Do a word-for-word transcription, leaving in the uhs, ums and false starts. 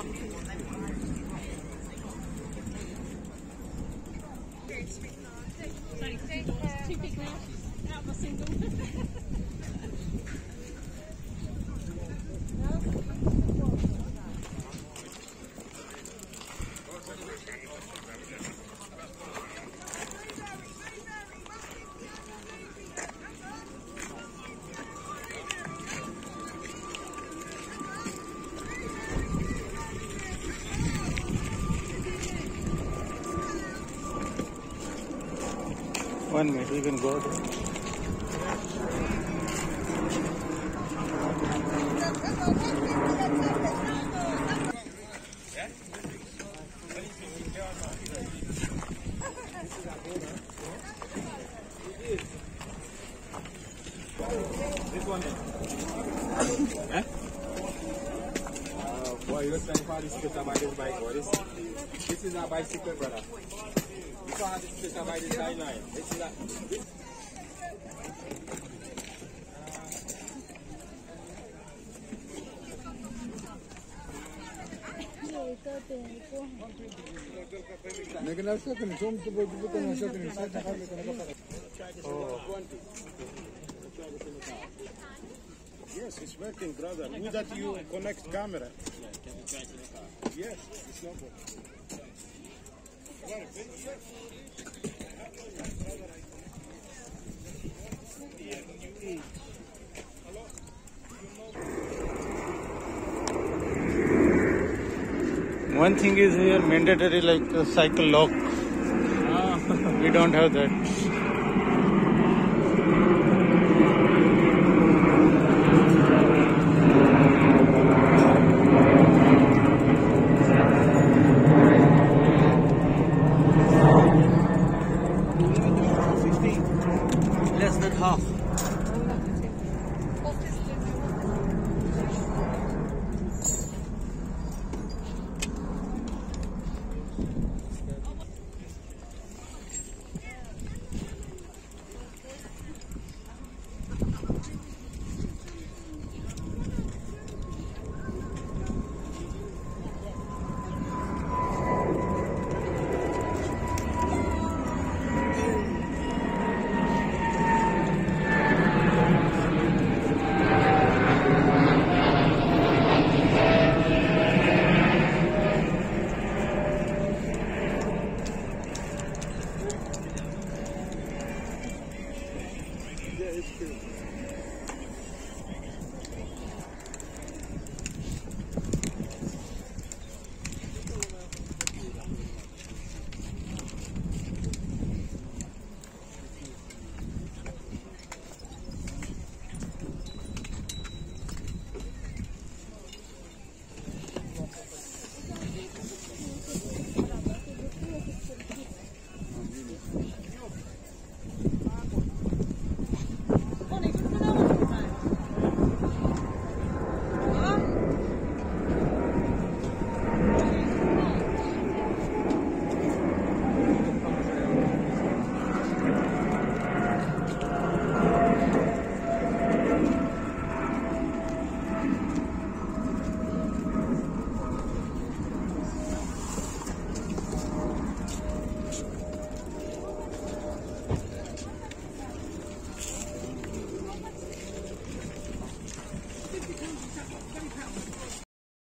One minute, we can go there. This one. Eh? Uh, boy, you're trying for this space about this bike. What is this? Is a bicycle, brother. You can't have this space about this sideline. This is a. This Yes, it's working, brother. Would that you connect camera? Yes, it's not working. One thing is here mandatory, like a cycle lock. We don't have that.